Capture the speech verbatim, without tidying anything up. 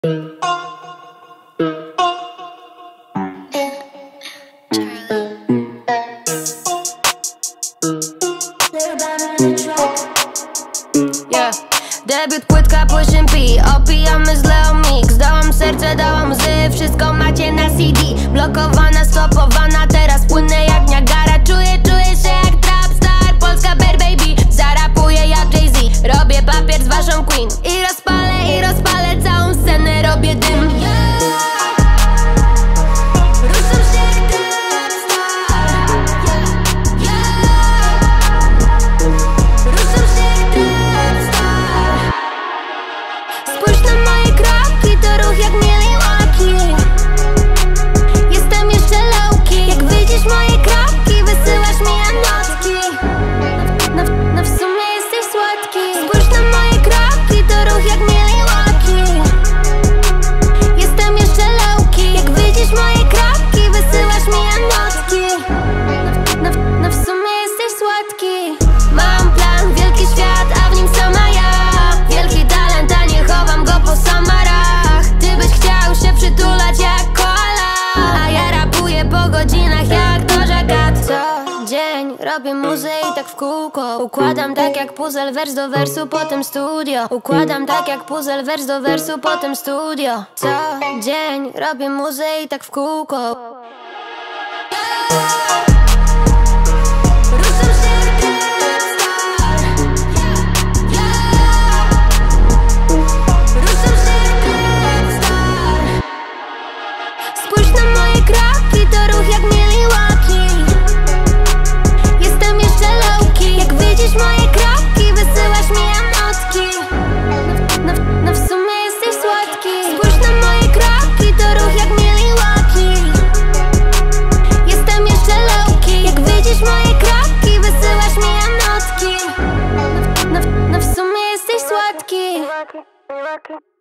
Yeah. Debiut, płytka, pushing P. Opijamy z Leo Mix. Dałam serce, dałam łzy. Wszystko macie na C D. Blokowana, stopowana. Teraz płynę jak Niagara. Czuję, czuję się jak trapstar. Polska bear baby. Zarapuję jak Jay-Z. Robię papier z waszą queen. I rozpalę, i rozpalę całą scenę. Robię dym. Spójrz na moje kroki, to ruch jak Millie Walky. Jestem jeszcze low-key. Jak widzisz moje kroki, wysyłasz mi anotki. No, no, no w sumie jesteś słodki. Spójrz na moje kroki, to ruch jak Millie Walky. Jestem jeszcze low-key. Jak widzisz moje kroki, wysyłasz mi anotki. No, no, no w sumie jesteś słodki. Mam plan, wielki świat, a w nim sama ja. Wielki talent, a nie chowam go po samarach. Ty byś chciał się przytulać jak koala, a ja rapuję po godzinach jak Doja Cat. Co dzień robię muzę i tak w kółko. Układam tak jak puzzle, wers do wersu, potem studio. Układam tak jak puzzle, wers do wersu, potem studio. Co dzień robię muzę i tak w kółko. Spójrz na moje kroki, to ruch jak Millie Walky. Jestem jeszcze low-key. Jak widzisz moje kroki, wysyłasz mi anotki. No, no, no w sumie jesteś słodki. Spójrz na moje kroki, to ruch jak Millie Walky. Jestem jeszcze low-key. Jak widzisz moje kroki, wysyłasz mi anotki. No, no, no w sumie jesteś słodki.